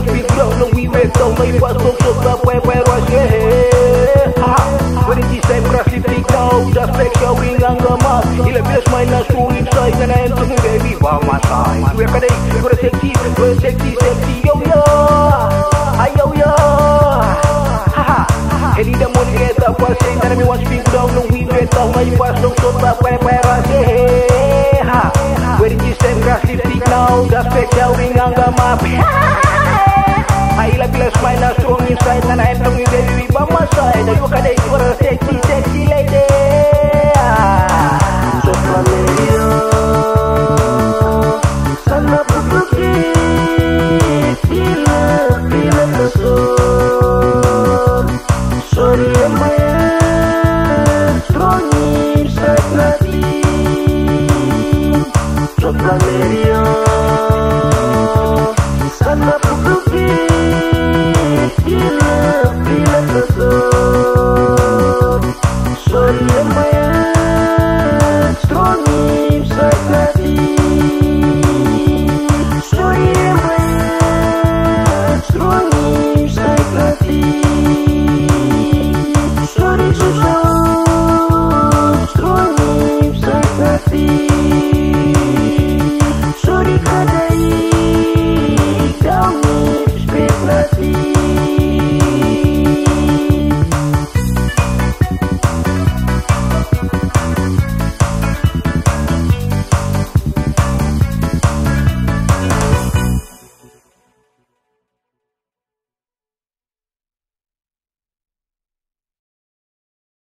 wants big blow, no we went down, no you was so up where was yeah. When it is time crash it big now, just like showing anger mask. He'll bless my last true inside and I'm to me baby by my side. We're ready, we're sexy, yo yo, yo yo. Any the money get up, I say that me wants big blow, no we went down, no you was so up where was yeah. When it is time crash it big now, just like showing anger mask. I bless my last strong inside and I'm to me baby by my side. You can take for a sexy lady.